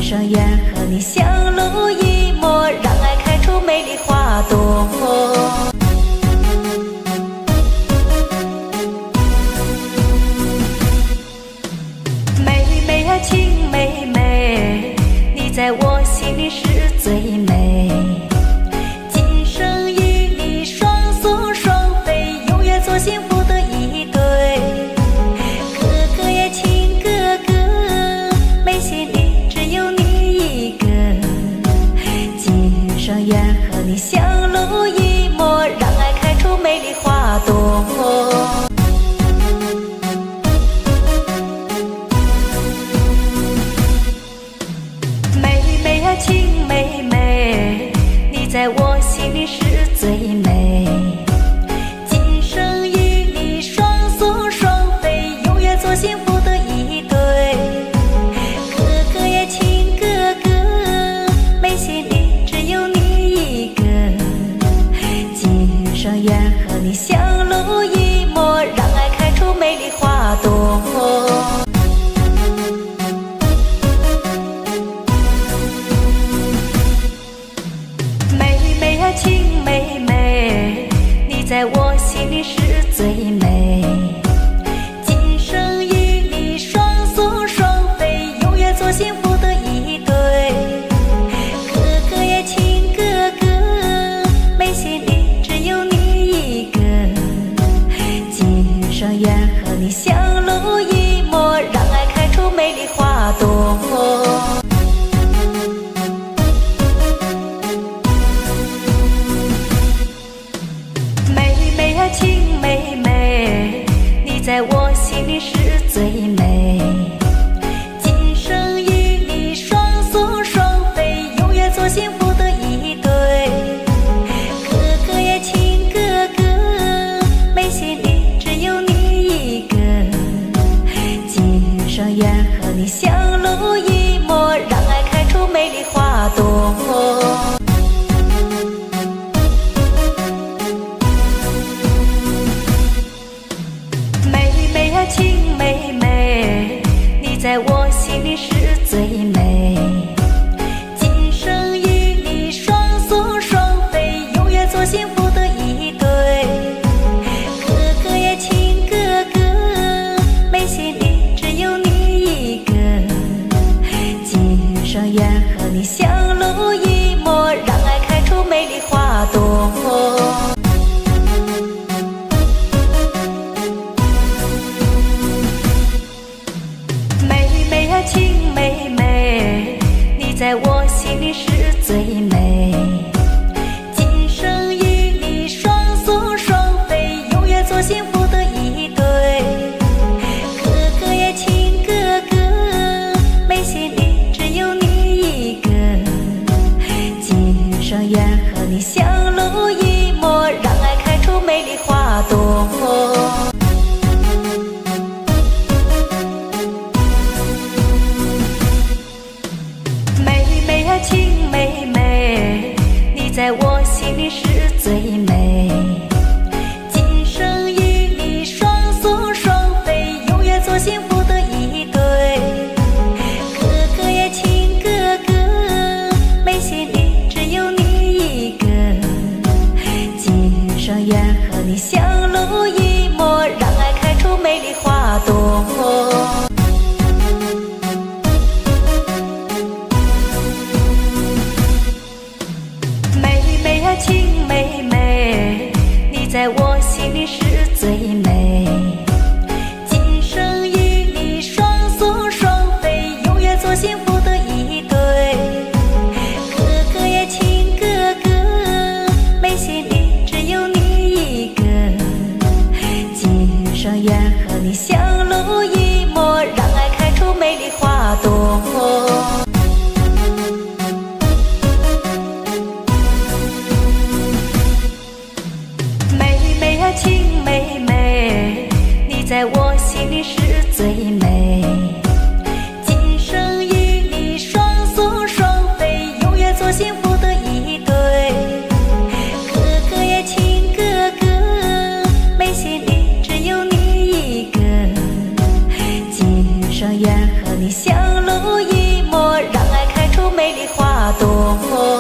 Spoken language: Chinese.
生愿和你相濡以沫，让爱开出美丽花朵。妹妹呀，亲妹妹，你在我心里是最美。今生与你双宿双飞，永远做幸福的一对。哥哥呀，亲哥哥，妹心里只有你一个。今生愿和你相濡以沫，让爱开出美丽花朵。亲妹妹，你在我心里是最美。今生与你双宿双飞，永远做幸福的一对。哥哥呀，亲哥哥，妹心里只有你一个。今生愿和你相濡以沫，让爱开出美丽花朵。亲妹妹，你在我心里是最美。今生与你双宿双飞，永远做幸福的一对。哥哥呀，亲哥哥，妹心里只有你一个。今生愿和你相濡以沫，让爱开出美丽花朵。亲妹妹，你在我心里是最美。今生与你双宿双飞，永远做幸福的一对。哥哥呀，亲哥哥，妹心里只有你一个。今生愿和你相濡以沫，让爱开出美丽花朵。亲妹妹，你在我心里是最美。今生与你双宿双飞，永远做幸福的一对。哥哥呀，亲哥哥，妹心里只有你一个。今生愿和你相濡以沫，让爱开出美丽花朵。亲妹妹，你在我心里是最美。今生与你双宿双飞，永远做幸福的一对。哥哥呀，亲哥哥，妹心里只有你一个。 红。